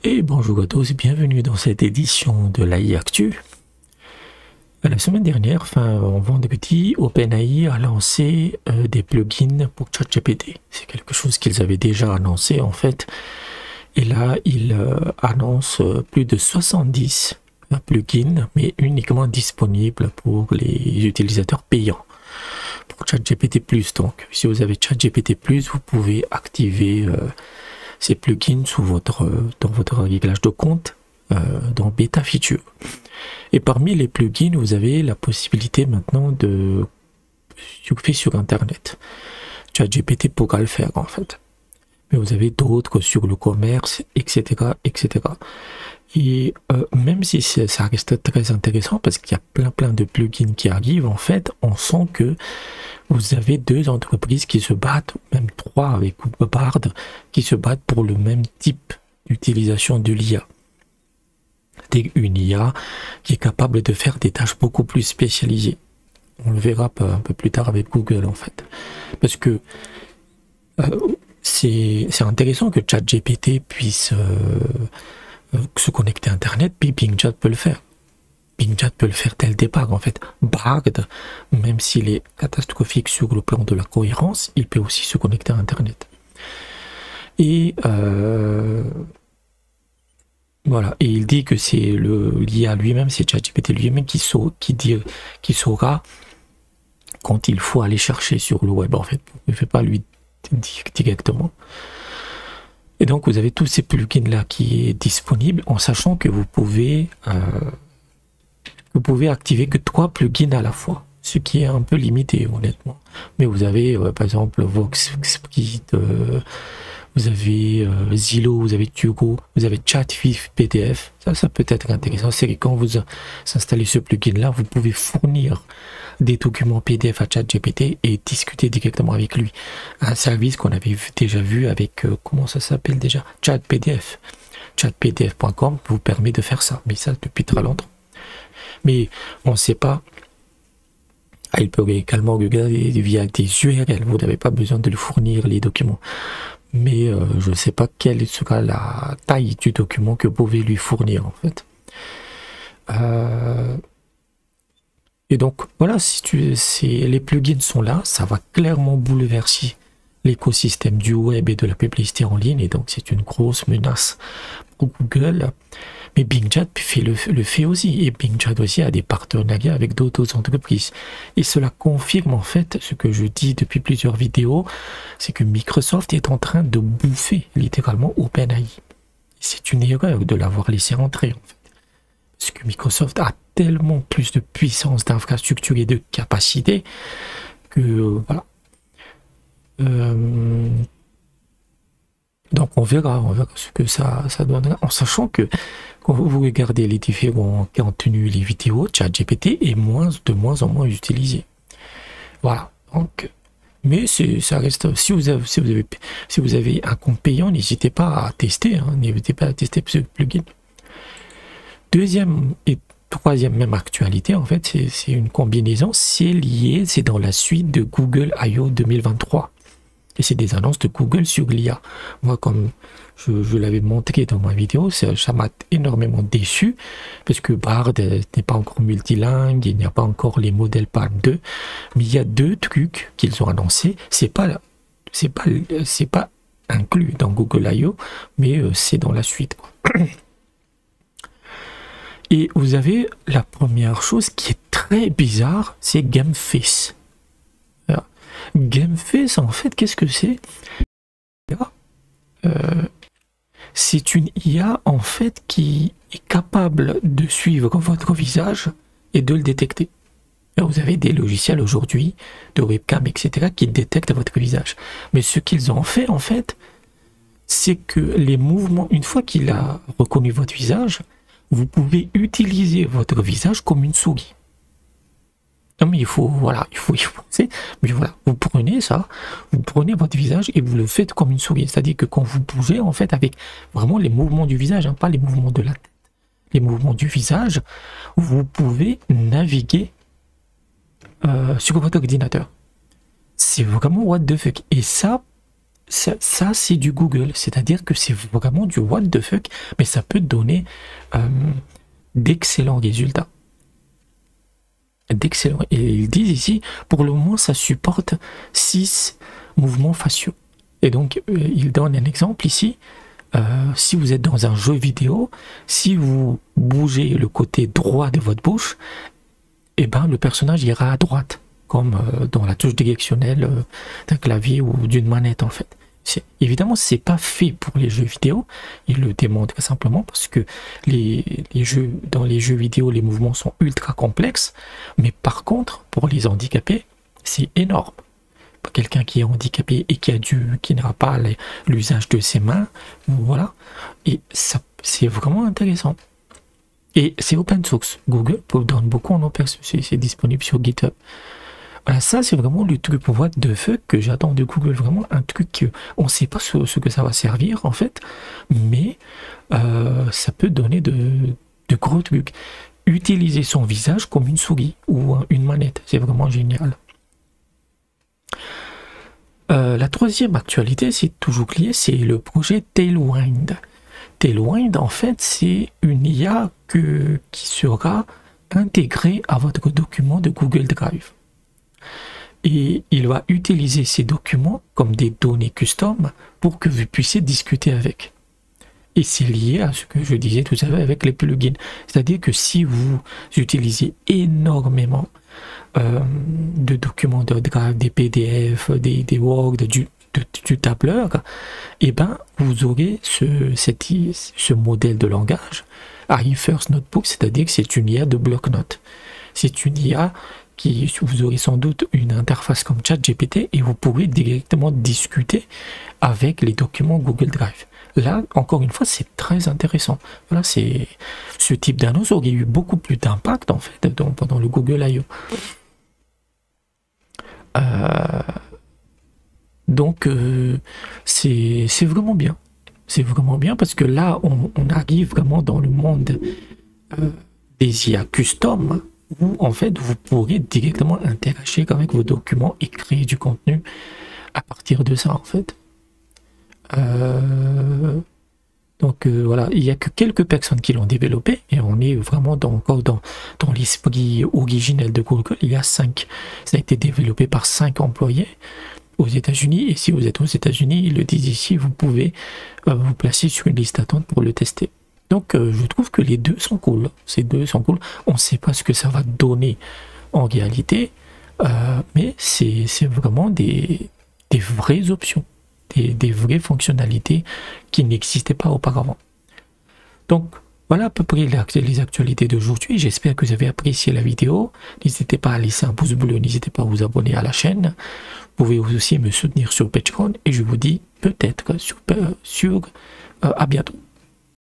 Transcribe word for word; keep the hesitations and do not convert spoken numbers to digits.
Et bonjour à tous et bienvenue dans cette édition de l'A I Actu. La semaine dernière, enfin en vendredi, OpenAI a lancé euh, des plugins pour ChatGPT. C'est quelque chose qu'ils avaient déjà annoncé en fait. Et là, ils euh, annoncent euh, plus de soixante-dix euh, plugins, mais uniquement disponibles pour les utilisateurs payants. Pour ChatGPT plus, donc si vous avez ChatGPT plus, vous pouvez activer euh, ces plugins sous votre, dans votre réglage de compte euh, dans Beta Feature. Et parmi les plugins, vous avez la possibilité maintenant de surfer sur Internet. ChatGPT pourra le faire en fait. Mais vous avez d'autres sur le commerce, et cetera et cetera. Et euh, même si ça reste très intéressant parce qu'il y a plein plein de plugins qui arrivent, en fait, on sent que vous avez deux entreprises qui se battent, même trois avec Bard, qui se battent pour le même type d'utilisation de l'I A. C'est une I A qui est capable de faire des tâches beaucoup plus spécialisées. On le verra un peu plus tard avec Google en fait. Parce que euh, c'est intéressant que ChatGPT puisse euh, se connecter à Internet, puis Bing Chat peut le faire. Bing Chat peut le faire dès le départ en fait. Bard, même s'il est catastrophique sur le plan de la cohérence, il peut aussi se connecter à Internet. Et euh, voilà, et il dit que c'est l'I A lui-même, c'est ChatGPT lui-même qui, saura, qui, dit, qui saura quand il faut aller chercher sur le web en fait. Il ne fait pas lui dire directement. Et donc vous avez tous ces plugins là qui est disponible en sachant que vous pouvez euh, vous pouvez activer que trois plugins à la fois, ce qui est un peu limité honnêtement. Mais vous avez euh, par exemple VoxScript, euh, vous avez euh, Zillow, vous avez Tugo, vous avez ChatVif P D F. Ça, ça peut être intéressant. C'est que quand vous installez ce plugin là, vous pouvez fournir des documents P D F à ChatGPT et discuter directement avec lui. Un service qu'on avait déjà vu avec, euh, comment ça s'appelle déjà, ChatPDF. ChatPDF point com vous permet de faire ça, mais ça depuis très longtemps. Mais on ne sait pas. Ah, il peut également regarder via des U R L. Vous n'avez pas besoin de lui fournir les documents. Mais euh, je ne sais pas quelle sera la taille du document que vous pouvez lui fournir en fait. Euh, et donc voilà, si tu, les plugins sont là, ça va clairement bouleverser l'écosystème du web et de la publicité en ligne. Et donc c'est une grosse menace pour Google. Mais Bing Chat fait le, le fait aussi, et Bing Chat aussi a des partenariats avec d'autres entreprises. Et cela confirme en fait ce que je dis depuis plusieurs vidéos, c'est que Microsoft est en train de bouffer littéralement OpenAI. C'est une erreur de l'avoir laissé entrer en fait. Parce que Microsoft a tellement plus de puissance d'infrastructure et de capacité que euh, voilà. Euh, donc on verra, on verra ce que ça, ça donnera, en sachant que quand vous regardez les différents contenus, les vidéos, ChatGPT est moins, de moins en moins utilisé. Voilà. Donc, mais ça reste. Si vous avez, si vous avez, si vous avez un compte payant, n'hésitez pas à tester. Hein, n'hésitez pas à tester ce plugin. Deuxième et troisième même actualité, en fait, c'est une combinaison. C'est lié, c'est dans la suite de Google I O deux mille vingt-trois. Et c'est des annonces de Google sur l'I A. Moi, comme je, je l'avais montré dans ma vidéo, ça m'a énormément déçu, parce que Bard n'est pas encore multilingue, il n'y a pas encore les modèles Palm deux, mais il y a deux trucs qu'ils ont annoncés. C'est pas, c'est pas, c'est pas inclus dans Google I O, mais c'est dans la suite, quoi. Et vous avez la première chose qui est très bizarre, c'est GameFace. GameFace, en fait, qu'est-ce que c'est? euh, C'est une I A, en fait, qui est capable de suivre votre visage et de le détecter. Et vous avez des logiciels aujourd'hui, de webcam, et cetera, qui détectent votre visage. Mais ce qu'ils ont fait, en fait, c'est que les mouvements, une fois qu'il a reconnu votre visage, vous pouvez utiliser votre visage comme une souris. Non mais il faut, voilà, il faut y penser, mais voilà, vous prenez ça, vous prenez votre visage et vous le faites comme une souris, c'est-à-dire que quand vous bougez, en fait, avec vraiment les mouvements du visage, hein, pas les mouvements de la tête, les mouvements du visage, vous pouvez naviguer euh, sur votre ordinateur. C'est vraiment what the fuck. Et ça, ça, ça c'est du Google, c'est-à-dire que c'est vraiment du what the fuck, mais ça peut donner euh, d'excellents résultats. D'excellents. Et ils disent ici, pour le moment, ça supporte six mouvements faciaux. Et donc, euh, ils donnent un exemple ici. Euh, si vous êtes dans un jeu vidéo, si vous bougez le côté droit de votre bouche, et eh ben le personnage ira à droite, comme euh, dans la touche directionnelle euh, d'un clavier ou d'une manette en fait. Évidemment, c'est pas fait pour les jeux vidéo, ils le démontrent simplement parce que les, les jeux, dans les jeux vidéo, les mouvements sont ultra complexes, mais par contre, pour les handicapés, c'est énorme. Quelqu'un qui est handicapé et qui a dû, qui n'aura pas l'usage de ses mains, voilà, et ça, c'est vraiment intéressant. Et c'est open source. Google donne beaucoup en open source, c'est disponible sur GitHub. Voilà, ça c'est vraiment le truc what the fuck que j'attends de Google, vraiment un truc que on ne sait pas ce, ce que ça va servir en fait, mais euh, ça peut donner de, de gros trucs. Utiliser son visage comme une souris ou une manette, c'est vraiment génial. Euh, la troisième actualité, c'est toujours lié, c'est le projet Tailwind. Tailwind, en fait, c'est une I A que, qui sera intégrée à votre document de Google Drive. Et il va utiliser ces documents comme des données custom pour que vous puissiez discuter avec. Et c'est lié à ce que je disais tout à l'heure avec les plugins. C'est-à-dire que si vous utilisez énormément euh, de documents de Drive, des P D F, des, des Word, du, de, du tableur, et ben vous aurez ce, cette, ce modèle de langage A I First Notebook, c'est-à-dire que c'est une I A de bloc-notes. C'est une I A qui, vous aurez sans doute une interface comme ChatGPT et vous pourrez directement discuter avec les documents Google Drive. Là, encore une fois, c'est très intéressant. Voilà, c'est ce type d'annonce aurait eu beaucoup plus d'impact en fait dans, pendant le Google I O. Euh, donc, euh, c'est vraiment bien. C'est vraiment bien parce que là, on, on arrive vraiment dans le monde euh, des I A custom où en fait vous pourrez directement interagir avec vos documents et créer du contenu à partir de ça en fait. Euh, donc euh, voilà, il n'y a que quelques personnes qui l'ont développé et on est vraiment dans, encore dans, dans l'esprit originel de Google. Il y a cinq, ça a été développé par cinq employés aux États-Unis et si vous êtes aux États-Unis, ils le disent ici, vous pouvez euh, vous placer sur une liste d'attente pour le tester. Donc euh, je trouve que les deux sont cool, ces deux sont cool. On ne sait pas ce que ça va donner en réalité, euh, mais c'est vraiment des, des vraies options, des, des vraies fonctionnalités qui n'existaient pas auparavant. Donc voilà à peu près les actualités d'aujourd'hui. J'espère que vous avez apprécié la vidéo. N'hésitez pas à laisser un pouce bleu, n'hésitez pas à vous abonner à la chaîne. Vous pouvez aussi me soutenir sur Patreon et je vous dis peut-être sur, sur euh, à bientôt.